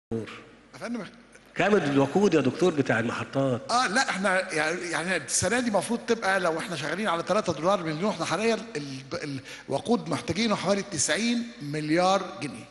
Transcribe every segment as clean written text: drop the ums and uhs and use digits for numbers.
يا فندم كامل الوقود يا دكتور بتاع المحطات. لا احنا يعني السنه دي المفروض تبقى، لو احنا شغالين على 3 دولار مليون، احنا حاليا الوقود محتاجينه حوالي 90 مليار جنيه.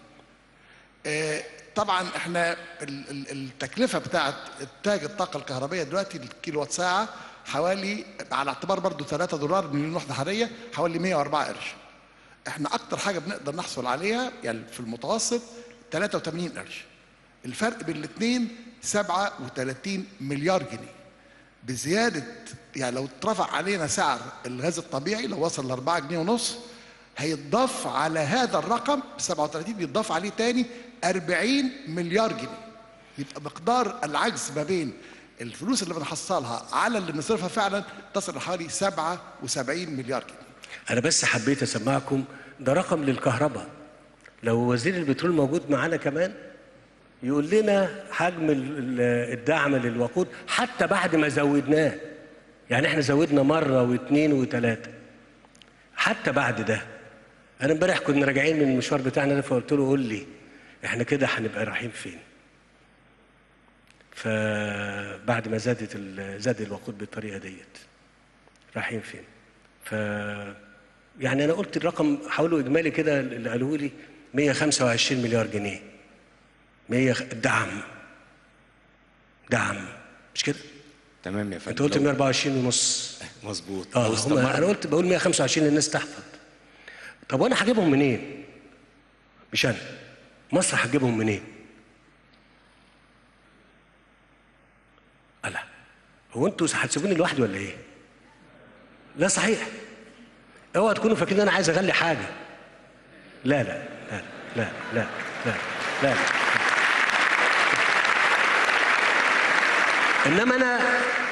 طبعا احنا التكلفه بتاعت انتاج الطاقه الكهربائيه دلوقتي الكيلو وات ساعه حوالي، على اعتبار برضو 3 دولار مليون وحده حراريه، حوالي 104 قرش. احنا اكتر حاجه بنقدر نحصل عليها يعني في المتوسط 83 قرش. الفرق بين الاثنين 37 مليار جنيه بزياده. يعني لو اترفع علينا سعر الغاز الطبيعي، لو وصل ل 4 جنيه ونص، هيتضاف على هذا الرقم 37 بيتضاف عليه تاني 40 مليار جنيه. يبقى مقدار العجز ما بين الفلوس اللي بنحصلها على اللي بنصرفها فعلا تصل لحوالي 77 مليار جنيه. انا بس حبيت اسمعكم ده رقم للكهرباء. لو وزير البترول موجود معانا كمان يقول لنا حجم الدعم للوقود حتى بعد ما زودناه. يعني احنا زودنا مره واثنين وثلاثه، حتى بعد ده. انا امبارح كنا راجعين من المشوار بتاعنا ده، فقلت له قول لي احنا كده هنبقى رايحين فين؟ فبعد ما زاد الوقود بالطريقه ديت رايحين فين؟ يعني انا قلت الرقم حوله اجمالي كده اللي قالوه لي 125 مليار جنيه. دعم مش كده؟ تمام يا فندم. انت قلت 124 ونص. مظبوط. انا قلت بقول 125 للناس تحفظ. طب وانا هجيبهم منين؟ مش انا، مصر هتجيبهم منين؟ ألا هو انتوا هتسيبوني لوحدي ولا ايه؟ لا صحيح، اوعى تكونوا فاكرين انا عايز اغلي حاجه. لا لا لا لا لا لا لا, لا. انما انا